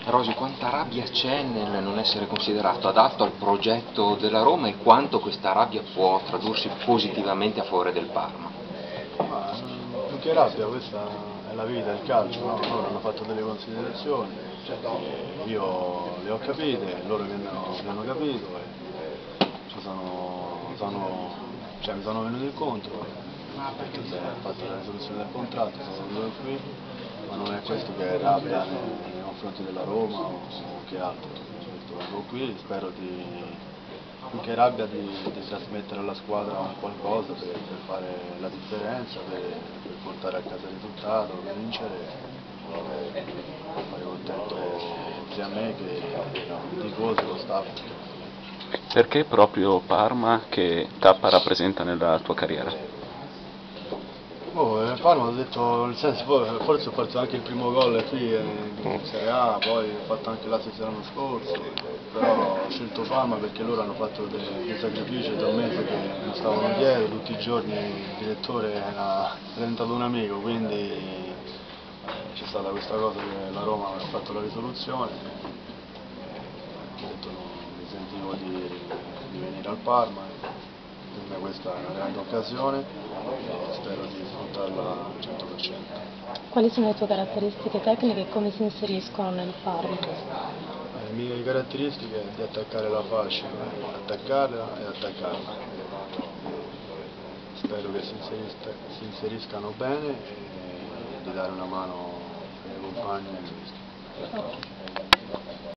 Rosy, quanta rabbia c'è nel non essere considerato adatto al progetto della Roma e quanto questa rabbia può tradursi positivamente a favore del Parma? Ma più che rabbia, questa è la vita, il calcio, no? Loro hanno fatto delle considerazioni, io le ho capite, loro le hanno capito e mi sono venuti incontro, perché si è fatta la risoluzione del contratto, sono venuto qui, ma non è questo che è rabbia nei confronti della Roma o che altro. Certo, vengo qui, spero più che rabbia di trasmettere alla squadra un qualcosa per fare la differenza, per portare a casa il risultato, per vincere e fare contento sia me che i tifosi e lo staff. Perché proprio Parma? Che tappa rappresenta nella tua carriera? Oh, Parma ho detto, nel senso, forse ho fatto anche il primo gol qui in Serie A, poi ho fatto anche l'Asis l'anno scorso, però ho scelto Parma perché loro hanno fatto dei sacrifici da un mese che mi stavano dietro, tutti i giorni il direttore era diventato un amico, quindi c'è stata questa cosa che la Roma ha fatto la risoluzione, ho detto no, mi sentivo di venire al Parma. Per me questa è una grande occasione e spero di sfruttarla al 100%. Quali sono le tue caratteristiche tecniche e come si inseriscono nel Parma? Le mie caratteristiche è di attaccare la fascia, attaccarla e attaccarla. Spero che si inseriscano bene e di dare una mano ai miei compagni e al mister.